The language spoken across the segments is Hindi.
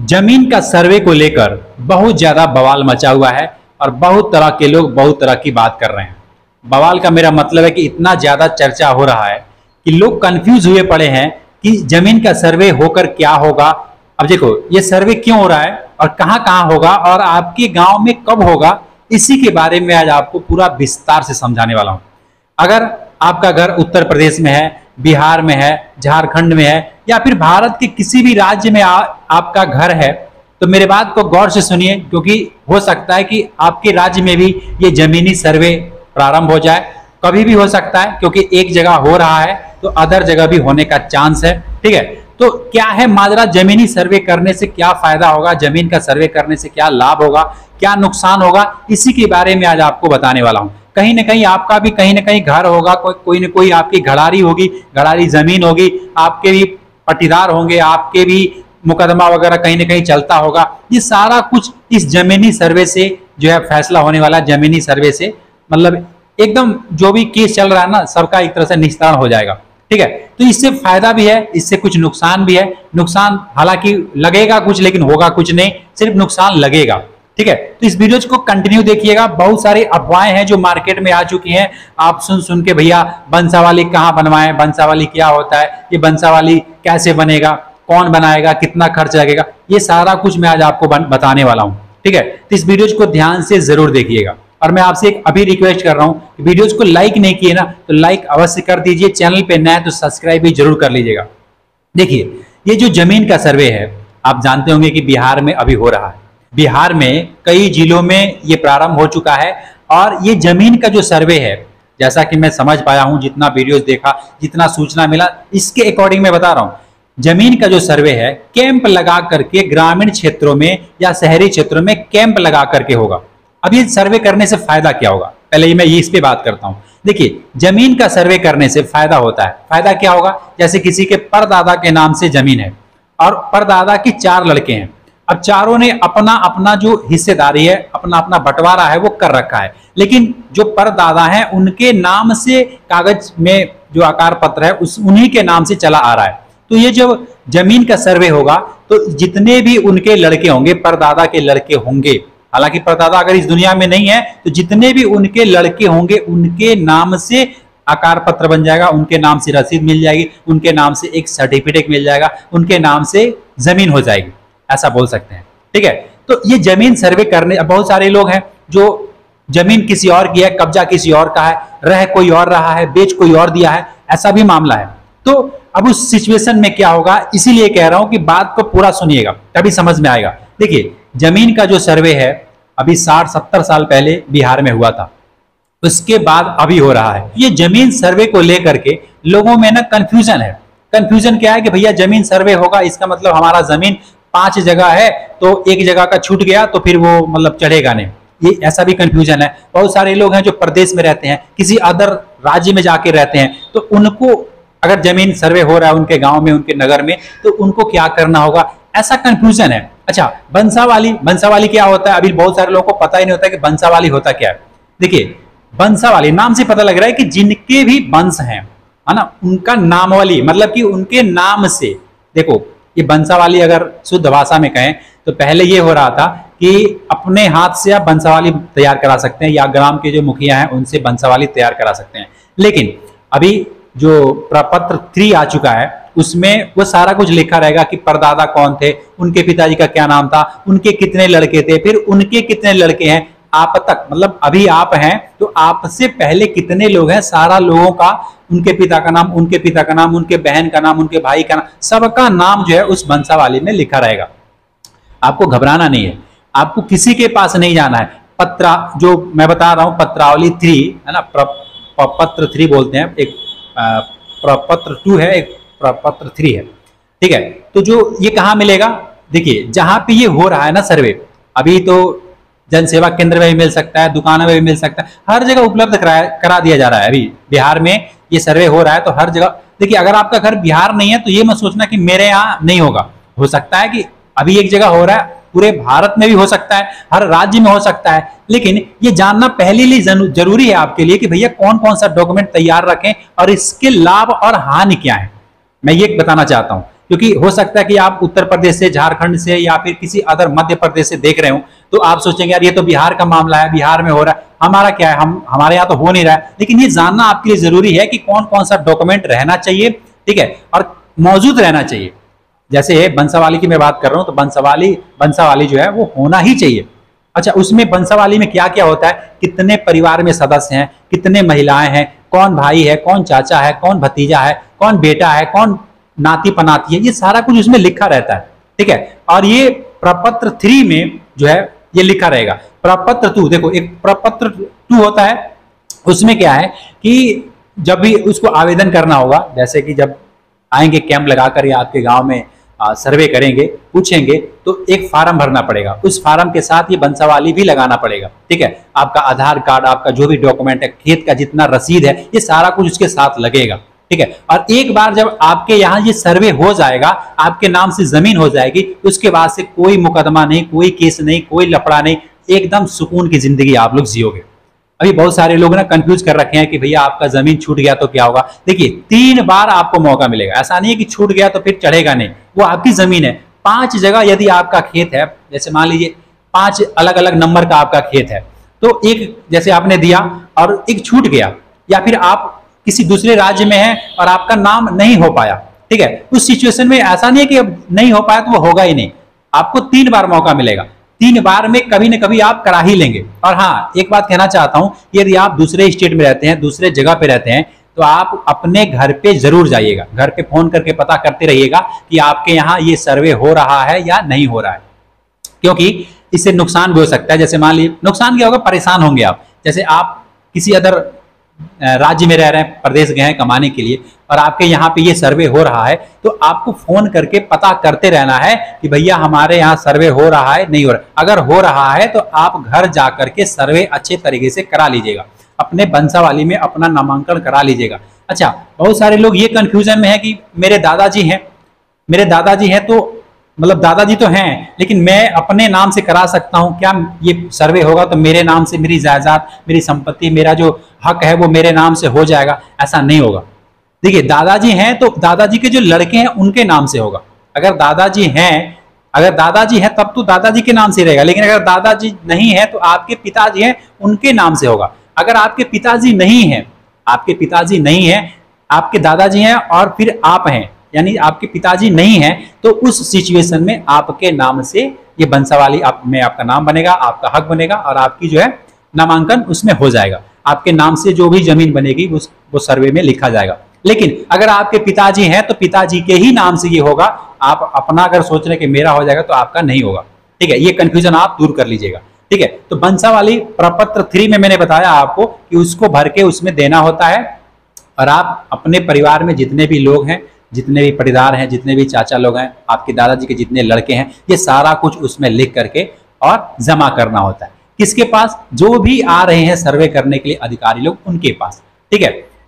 जमीन का सर्वे को लेकर बहुत ज्यादा बवाल मचा हुआ है और बहुत तरह के लोग बहुत तरह की बात कर रहे हैं। बवाल का मेरा मतलब है कि इतना ज्यादा चर्चा हो रहा है कि लोग कंफ्यूज हुए पड़े हैं कि जमीन का सर्वे होकर क्या होगा। अब देखो, ये सर्वे क्यों हो रहा है और कहां कहां होगा और आपके गांव में कब होगा, इसी के बारे में आज आपको पूरा विस्तार से समझाने वाला हूं। अगर आपका घर उत्तर प्रदेश में है, बिहार में है, झारखंड में है या फिर भारत के किसी भी राज्य में आपका घर है, तो मेरे बात को गौर से सुनिए, क्योंकि हो सकता है कि आपके राज्य में भी ये जमीनी सर्वे प्रारंभ हो जाए। कभी भी हो सकता है, क्योंकि एक जगह हो रहा है तो अदर जगह भी होने का चांस है। ठीक है, तो क्या है माजरा, जमीनी सर्वे करने से क्या फायदा होगा, जमीन का सर्वे करने से क्या लाभ होगा, क्या नुकसान होगा, इसी के बारे में आज आपको बताने वाला हूं। कहीं ना कहीं आपका भी कहीं ना कहीं घर होगा, कोई ना कोई आपकी घड़ारी होगी, घड़ारी जमीन होगी, आपके भी पट्टीदार होंगे, आपके भी मुकदमा वगैरह कहीं ना कहीं चलता होगा। ये सारा कुछ इस जमीनी सर्वे से जो है फैसला होने वाला है। जमीनी सर्वे से मतलब एकदम जो भी केस चल रहा है ना, सबका एक तरह से निस्तारण हो जाएगा। ठीक है, तो इससे फायदा भी है, इससे कुछ नुकसान भी है। नुकसान हालांकि लगेगा कुछ, लेकिन होगा कुछ नहीं, सिर्फ नुकसान लगेगा। ठीक है, तो इस वीडियो को कंटिन्यू देखिएगा। बहुत सारी अफवाहें हैं जो मार्केट में आ चुकी हैं। आप सुन के भैया बंसावाली कहाँ बनवाएं, बंसावाली क्या होता है, ये बंसावाली कैसे बनेगा, कौन बनाएगा, कितना खर्च लगेगा, ये सारा कुछ मैं आज आपको बताने वाला हूं। ठीक है, तो इस वीडियो को ध्यान से जरूर देखिएगा। और मैं आपसे एक अभी रिक्वेस्ट कर रहा हूं कि वीडियोस को लाइक नहीं किए ना, तो लाइक अवश्य कर दीजिए। चैनल पे नया तो सब्सक्राइब भी जरूर कर लीजिएगा। देखिए, ये जो जमीन का सर्वे है, आप जानते होंगे कि बिहार में अभी हो रहा है। बिहार में कई जिलों में ये प्रारंभ हो चुका है। और ये जमीन का जो सर्वे है, जैसा कि मैं समझ पाया हूं, जितना वीडियोस देखा, जितना सूचना मिला, इसके अकॉर्डिंग मैं बता रहा हूं, जमीन का जो सर्वे है कैंप लगा करके ग्रामीण क्षेत्रों में या शहरी क्षेत्रों में कैंप लगा करके होगा। अब ये सर्वे करने से फायदा क्या होगा, पहले मैं इस पे बात करता हूं। देखिए, जमीन का सर्वे करने से फायदा होता है। फायदा क्या होगा, जैसे किसी के परदादा के नाम से जमीन है और परदादा की 4 लड़के हैं। अब चारों ने अपना अपना जो हिस्सेदारी है, अपना अपना बंटवारा है, वो कर रखा है। लेकिन जो परदादा हैं उनके नाम से कागज में जो आकार पत्र है उन्हीं के नाम से चला आ रहा है। तो ये जब जमीन का सर्वे होगा तो जितने भी उनके लड़के होंगे, परदादा के लड़के होंगे, हालांकि परदादा अगर इस दुनिया में नहीं है, तो जितने भी उनके लड़के होंगे उनके नाम से आकार पत्र बन जाएगा, उनके नाम से रसीद मिल जाएगी, उनके नाम से एक सर्टिफिकेट मिल जाएगा, उनके नाम से जमीन हो जाएगी, ऐसा बोल सकते हैं। ठीक है, तो ये जमीन सर्वे करने, बहुत सारे लोग हैं जो जमीन किसी और की है, कब्जा किसी और का है, रह कोई और रहा है, बेच कोई और दिया है, ऐसा भी मामला है। तो अब उस सिचुएशन में क्या होगा, इसीलिए कह रहा हूं कि बात को पूरा सुनिएगा, तभी समझ में आएगा। देखिए, जमीन का जो सर्वे है अभी 60-70 साल पहले बिहार में हुआ था, उसके बाद अभी हो रहा है। ये जमीन सर्वे को लेकर के लोगों में ना कंफ्यूजन है। कंफ्यूजन क्या है कि भैया जमीन सर्वे होगा, इसका मतलब हमारा जमीन 5 जगह है तो एक जगह का छूट गया तो फिर वो मतलब चढ़ेगा नहीं, ये ऐसा भी कंफ्यूजन है। बहुत सारे लोग हैं जो प्रदेश में रहते हैं, किसी अदर राज्य में जाके रहते हैं, तो उनको अगर जमीन सर्वे हो रहा है उनके गांव में, उनके नगर में, तो उनको क्या करना होगा, ऐसा कंफ्यूजन है। अच्छा, बंसावाली क्या होता है, अभी बहुत सारे लोगों को पता ही नहीं होता कि बंसावाली होता क्या है। देखिए, बंसावाली नाम से पता लग रहा है कि जिनके भी वंश हैं, है ना, उनका नामवाली, मतलब कि उनके नाम से। देखो, ये बंसावाली अगर शुद्ध भाषा में कहें तो पहले ये हो रहा था कि अपने हाथ से आप बंसावाली तैयार करा सकते हैं या ग्राम के जो मुखिया हैं उनसे बंसावाली तैयार करा सकते हैं। लेकिन अभी जो प्रपत्र 3 आ चुका है उसमें वो सारा कुछ लिखा रहेगा कि परदादा कौन थे, उनके पिताजी का क्या नाम था, उनके कितने लड़के थे, फिर उनके कितने लड़के हैं, आप तक, मतलब अभी आप हैं तो आपसे पहले कितने लोग हैं, सारा लोगों का, उनके पिता का नाम, उनके पिता का नाम, उनके बहन का नाम, उनके भाई का नाम, सबका नाम जो है उस बंसावाली में लिखा रहेगा। आपको घबराना नहीं है, आपको किसी के पास नहीं जाना है। पत्रा जो मैं बता रहा हूं, पत्रावली 3 है ना, पत्र 3 बोलते हैं, एक प्रपत्र 2 है, एक प्रपत्र 3 है। ठीक है, तो जो ये कहाँ मिलेगा, देखिए जहां पे ये हो रहा है ना सर्वे, अभी तो जन सेवा केंद्र में भी मिल सकता है, दुकानों में भी मिल सकता है, हर जगह उपलब्ध करा दिया जा रहा है। अभी बिहार में ये सर्वे हो रहा है तो हर जगह। देखिए, अगर आपका घर बिहार नहीं है तो ये मत सोचना कि मेरे यहाँ नहीं होगा, हो सकता है कि अभी एक जगह हो रहा है, पूरे भारत में भी हो सकता है, हर राज्य में हो सकता है। लेकिन ये जानना पहले लिए जरूरी है आपके लिए कि भैया कौन कौन सा डॉक्यूमेंट तैयार रखें और इसके लाभ और हानि क्या है। मैं ये बताना चाहता हूं क्योंकि हो सकता है कि आप उत्तर प्रदेश से, झारखंड से या फिर किसी अदर मध्य प्रदेश से देख रहे हो, तो आप सोचेंगे यार ये तो बिहार का मामला है, बिहार में हो रहा है, हमारा क्या है, हम हमारे यहाँ तो हो नहीं रहा है। लेकिन ये जानना आपके लिए जरूरी है कि कौन कौन सा डॉक्यूमेंट रहना चाहिए, ठीक है, और मौजूद रहना चाहिए। जैसे बंसावाली की मैं बात कर रहा हूं, तो बंसावाली जो है वो होना ही चाहिए। अच्छा, उसमें बंसावाली में क्या क्या होता है, कितने परिवार में सदस्य हैं, कितने महिलाएं हैं, कौन भाई है, कौन चाचा है, कौन भतीजा है, कौन बेटा है, कौन नाती पनाती है, ये सारा कुछ उसमें लिखा रहता है, ठीक है। और ये प्रपत्र 3 में जो है ये लिखा रहेगा। प्रपत्र 2, देखो एक प्रपत्र 2 होता है, उसमें क्या है कि जब भी उसको आवेदन करना होगा, जैसे कि जब आएंगे कैंप लगाकर या आपके गांव में सर्वे करेंगे, पूछेंगे, तो एक फार्म भरना पड़ेगा, उस फार्म के साथ ये बंसावाली भी लगाना पड़ेगा, ठीक है। आपका आधार कार्ड, आपका जो भी डॉक्यूमेंट है, खेत का जितना रसीद है, ये सारा कुछ उसके साथ लगेगा, ठीक है। और एक बार जब आपके यहाँ ये सर्वे हो जाएगा, आपके नाम से जमीन हो जाएगी, उसके बाद से कोई मुकदमा नहीं, कोई केस नहीं, कोई लफड़ा नहीं, एकदम सुकून की जिंदगी आप लोग जियोगे। अभी बहुत सारे लोग ना कंफ्यूज कर रखे हैं कि भैया आपका जमीन छूट गया तो क्या होगा। देखिए 3 बार आपको मौका मिलेगा, ऐसा नहीं है कि छूट गया तो फिर चढ़ेगा नहीं, वो आपकी जमीन है। 5 जगह यदि आपका खेत है, जैसे मान लीजिए 5 अलग अलग नंबर का आपका खेत है, तो एक जैसे आपने दिया और एक छूट गया, या फिर आप किसी दूसरे राज्य में हैं और आपका नाम नहीं हो पाया, ठीक है, उस सिचुएशन में ऐसा नहीं है कि अब नहीं हो पाया तो वो होगा ही नहीं, आपको 3 बार मौका मिलेगा। 3 बार में कभी न कभी आप करा ही लेंगे। और हाँ, एक बात कहना चाहता हूं, यदि आप दूसरे स्टेट में रहते हैं, दूसरे जगह पे रहते हैं, तो आप अपने घर पे जरूर जाइएगा, घर पे फोन करके पता करते रहिएगा कि आपके यहाँ ये सर्वे हो रहा है या नहीं हो रहा है, क्योंकि इससे नुकसान भी हो सकता है। जैसे मान लीजिए नुकसान क्या होगा, परेशान होंगे आप। जैसे आप किसी अदर राज्य में रह रहे हैं, प्रदेश गए हैं कमाने के लिए, और आपके यहाँ पे ये सर्वे हो रहा है, तो आपको फोन करके पता करते रहना है कि भैया हमारे यहाँ सर्वे हो रहा है, नहीं हो रहा। अगर हो रहा है तो आप घर जा करके सर्वे अच्छे तरीके से करा लीजिएगा, अपने बंसावाली में अपना नामांकन करा लीजिएगा। अच्छा, बहुत सारे लोग ये कंफ्यूजन में है कि मेरे दादाजी हैं तो मतलब दादाजी तो हैं, लेकिन मैं अपने नाम से करा सकता हूं क्या? ये सर्वे होगा तो मेरे नाम से मेरी जायदाद, मेरी संपत्ति, मेरा जो हक है वो मेरे नाम से हो जाएगा? ऐसा नहीं होगा। देखिए, दादाजी हैं तो दादाजी के जो लड़के हैं उनके नाम से होगा। अगर दादाजी हैं तब तो दादाजी के नाम से रहेगा, लेकिन अगर दादाजी नहीं है तो आपके पिताजी हैं उनके नाम से होगा। अगर आपके पिताजी नहीं है, आपके दादाजी हैं और फिर आप हैं, यानी आपके पिताजी नहीं हैं, तो उस सिचुएशन में आपके नाम से ये बंसावाली में आपका नाम बनेगा, आपका हक बनेगा, और आपकी जो है नामांकन उसमें हो जाएगा। आपके नाम से जो भी जमीन बनेगी वो सर्वे में लिखा जाएगा। लेकिन अगर आपके पिताजी हैं तो पिताजी के ही नाम से ये होगा। आप अपना अगर सोच रहे कि मेरा हो जाएगा तो आपका नहीं होगा, ठीक है। ये कंफ्यूजन आप दूर कर लीजिएगा, ठीक है। तो बंसावाली प्रपत्र 3 में मैंने बताया आपको कि उसको भर के उसमें देना होता है, और आप अपने परिवार में जितने भी लोग हैं, जितने भी पटीदार हैं, जितने भी चाचा लोग हैं, आपके दादाजी के जितने लड़के हैं, ये सारा कुछ उसमें लिख करके और जमा करना होता है। किसके पास? जो भी आ रहे हैं सर्वे करने के लिए अधिकारी लोग, उनके पास, ठीक है।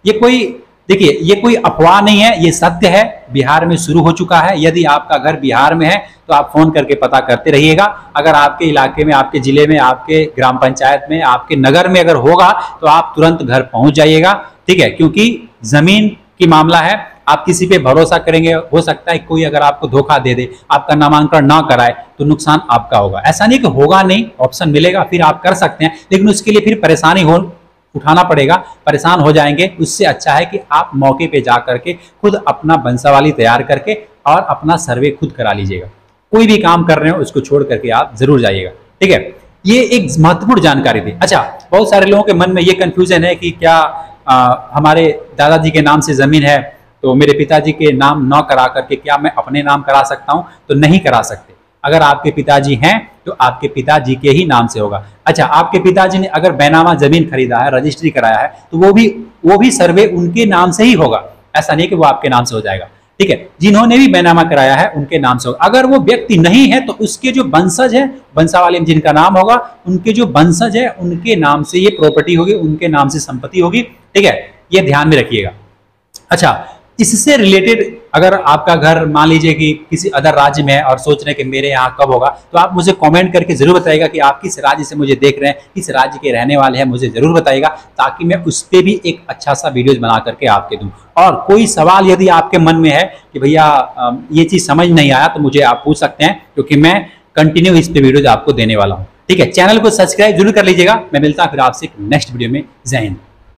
ये कोई अफवाह नहीं है, ये सत्य है, बिहार में शुरू हो चुका है। यदि आपका घर बिहार में है तो आप फोन करके पता करते रहिएगा। अगर आपके इलाके में, आपके जिले में, आपके ग्राम पंचायत में, आपके नगर में अगर होगा तो आप तुरंत घर पहुंच जाइएगा, ठीक है। क्योंकि जमीन की मामला है, आप किसी पे भरोसा करेंगे, हो सकता है कोई अगर आपको धोखा दे दे, आपका नामांकन ना कराए, तो नुकसान आपका होगा। ऐसा नहीं कि होगा नहीं, ऑप्शन मिलेगा, फिर आप कर सकते हैं, लेकिन उसके लिए फिर परेशानी उठाना पड़ेगा, परेशान हो जाएंगे। उससे अच्छा है कि आप मौके पे जा करके खुद अपना बंसावाली तैयार करके और अपना सर्वे खुद करा लीजिएगा। कोई भी काम कर रहे हो उसको छोड़ करके आप जरूर जाइएगा, ठीक है। ये एक महत्वपूर्ण जानकारी थी। अच्छा, बहुत सारे लोगों के मन में ये कंफ्यूजन है कि क्या हमारे दादाजी के नाम से जमीन है तो मेरे पिताजी के नाम न करा करके क्या मैं अपने नाम करा सकता हूं? तो नहीं करा सकते। अगर आपके पिताजी हैं तो आपके पिताजी के ही नाम से होगा। अच्छा, आपके पिताजी ने अगर बैनामा जमीन खरीदा है, रजिस्ट्री कराया है, तो वो भी सर्वे उनके नाम से ही होगा। ऐसा नहीं कि वो आपके नाम से हो जाएगा, ठीक है। जिन्होंने भी बैनामा कराया है उनके नाम से होगा। अगर वो व्यक्ति नहीं है तो उसके जो वंशज है, बंसावाली में जिनका नाम होगा, उनके जो वंशज है उनके नाम से ये प्रॉपर्टी होगी, उनके नाम से संपत्ति होगी, ठीक है। ये ध्यान में रखिएगा। अच्छा, इससे रिलेटेड अगर आपका घर मान लीजिए कि किसी अदर राज्य में है और सोच रहे हैं कि मेरे यहाँ कब होगा, तो आप मुझे कमेंट करके जरूर बताइएगा कि आप किस राज्य से मुझे देख रहे हैं, किस राज्य के रहने वाले हैं, मुझे जरूर बताइएगा, ताकि मैं उस पर भी एक अच्छा सा वीडियोज बना करके आपके दूं। और कोई सवाल यदि आपके मन में है कि भैया ये चीज समझ नहीं आया, तो मुझे आप पूछ सकते हैं, क्योंकि मैं कंटिन्यू इस पे वीडियोज आपको देने वाला हूँ। ठीक है, चैनल को सब्सक्राइब जरूर कर लीजिएगा। मैं मिलता हूँ फिर आपसे नेक्स्ट वीडियो में। जय हिंद।